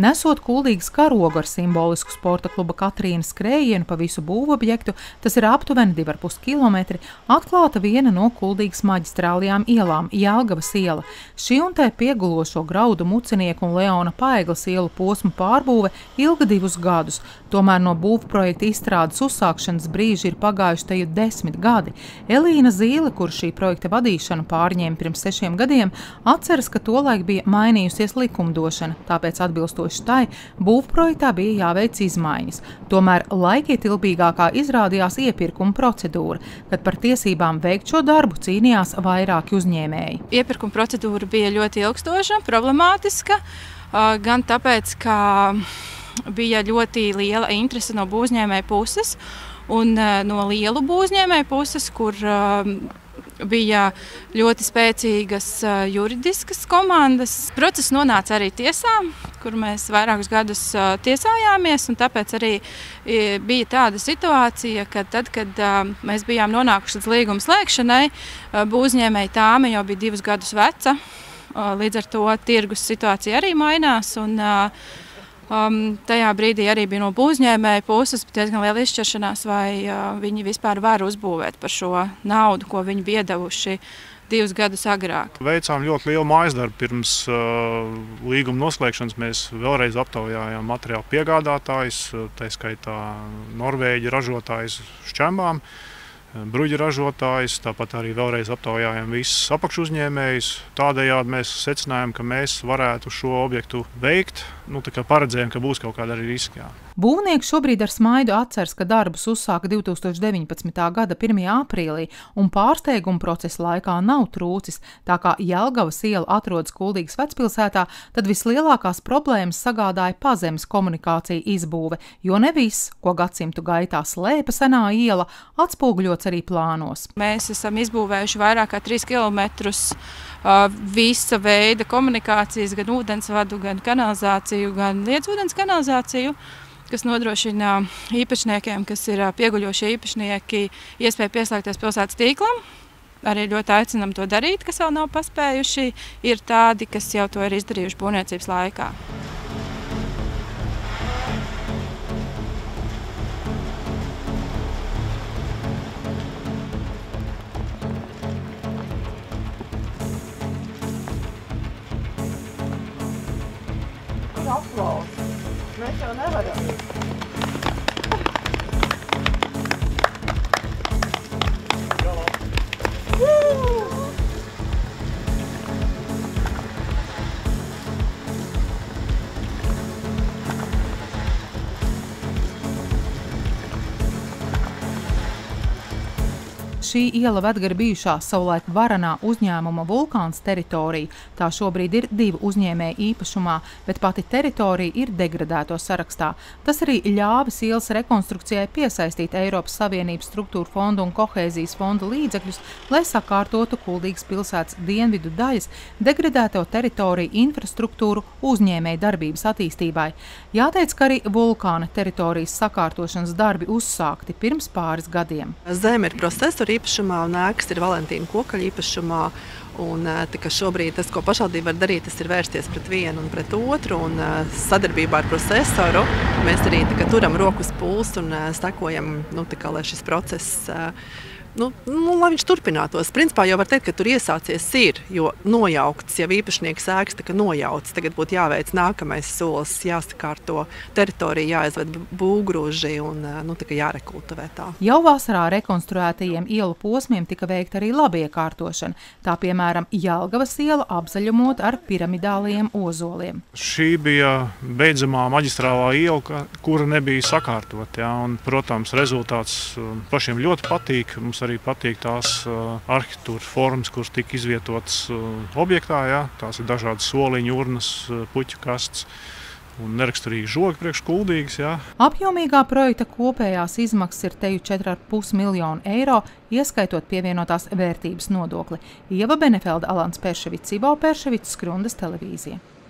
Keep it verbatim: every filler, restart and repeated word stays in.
Nesot Kuldīgas karogu ar simbolisku sporta kluba Katrīnas skrējienu pa visu būvobjektu, tas ir aptuveni divi ar pus kilometri, atklāta viena no Kuldīgas maģistrālajām ielām – Jelgavas iela. Šī un tai piegulošo Graudu Mucinieku un Leona Paegles ielu posmu pārbūve ilga divus gadus. Tomēr no būvprojekta izstrādes uzsākšanas brīža ir pagājuši teju desmit gadi. Elīna Zīle, kur šī projekta vadīšanu pārņēma pirms sešiem gadiem, atceras, ka tolaik bija mainījusies likumdošana, tāpēc atbilstoši tai būvprojektā bija jāveic izmaiņas. Tomēr laikietilpīgākā izrādījās iepirkuma procedūra, kad par tiesībām veikt šo darbu cīnījās vairāki uzņēmēji. Iepirkuma procedūra bija ļoti ilgstoša, problemātiska, gan tāpēc, ka bija ļoti liela interese no būvniecēju puses un no lielu būvniecēju puses, kur bija ļoti spēcīgas juridiskas komandas. Process nonāca arī tiesā, kur mēs vairākus gadus tiesājāmies, un tāpēc arī bija tāda situācija, ka tad, kad mēs bijām nonākuši līdz līguma slēgšanai, būvniecēja tāme jau bija divus gadus veca, līdz ar to tirgus situācija arī mainās, un Um, tajā brīdī arī bija no būvniecēju puses diezgan liela izšķiršanās, vai uh, viņi vispār var uzbūvēt par šo naudu, ko viņi bija iedevuši divus gadus agrāk. Veicām ļoti lielu mājas darbu pirms uh, līguma noslēgšanas. Mēs vēlreiz aptaujājām materiālu piegādātājus, tā skaitā Norvēģi ražotājus šķembām, bruģi ražotājus, tāpat arī vēlreiz aptaujājām visus apakšuzņēmējus. Tādējādi mēs secinājām, ka mēs varētu šo objektu veikt, nu, tā kā paredzējām, ka būs kaut kāda arī riski. Būvnieki šobrīd ar smaidu atceras, ka darbus uzsāka divi tūkstoši deviņpadsmitā gada pirmajā aprīlī un pārsteiguma procesa laikā nav trūcis. Tā kā Jelgavas iela atrodas Kuldīgas vecpilsētā, tad vislielākās problēmas sagādāja pazemes komunikācija izbūve, jo ne viss, ko gadsimtu gaitā slēpa senā iela, atspoguļots arī plānos. Mēs esam izbūvējuši vairāk kā trīs kilometrus uh, visa veida komunikācijas, gan ūdensvadu, gan kanalizāciju, gan liedzūdens kanalizāciju, kas nodrošina īpašniekiem, kas ir pieguļošie īpašnieki, iespēju pieslēgties pilsētas tīklam. Arī ļoti aicinam to darīt, kas vēl nav paspējuši. Ir tādi, kas jau to ir izdarījuši būvniecības laikā. Aplaus. Mēs jau nevaram. Šī iela ved gar bijušā savulaik varanā uzņēmuma Vulkāns teritoriju. Tā šobrīd ir divu uzņēmēju īpašumā, bet pati teritorija ir degradēto sarakstā. Tas arī ļāvis ielas rekonstrukcijai piesaistīt Eiropas Savienības struktūra fondu un kohēzijas fondu līdzekļus, lai sakārtotu Kuldīgas pilsētas dienvidu daļas degradēto teritoriju infrastruktūru uzņēmēju darbības attīstībai. Jāteic, ka arī Vulkāna teritorijas sakārtošanas darbi uzsākti pirms pāris gadiem. Zeme ir procesori īpašumā un ēkas ir Valentīna Kokaļa īpašumā. Un, tā, šobrīd tas, ko pašvaldība var darīt, tas ir vērsties pret vienu un pret otru. Un, sadarbībā ar procesoru mēs arī tā, turam roku uz pulsu un sekojam, nu, tā, lai šis process nu, nu, lai viņš turpinātos. Principā jau var teikt, ka tur iesācies ir, jo nojaukts, jau īpašnieks ēkas tā, nojauts. Tagad būtu jāveic nākamais solis, jāsakārto teritorija, jāizved būvgrūži un nu, tā, jārekultivē tā. Jau vasarā rekonstruētajiem ielu posmiem tika veikta arī labiekārtošana. Tā, piemēram, Jelgavas iela apzaļumot ar piramidālajiem ozoliem. Šī bija beidzamā maģistrālā iela, kura nebija sakārtot. Ja, un, protams, rezultāts pašiem ļoti patīk. Mums arī patīk tās uh, arhitektūras formas, kuras tika izvietotas uh, objektā. Ja? Tās ir dažādas soliņu, urnas, uh, puķu kastes un neraksturīgi žogi priekš Kuldīgas. Ja? Apjomīgā projekta kopējās izmaksas ir teju četri ar pus miljonu eiro, ieskaitot pievienotās vērtības nodokli. Ieva Benefelde, Alans Perševics, Ivo Perševics, Skrundas televīzija.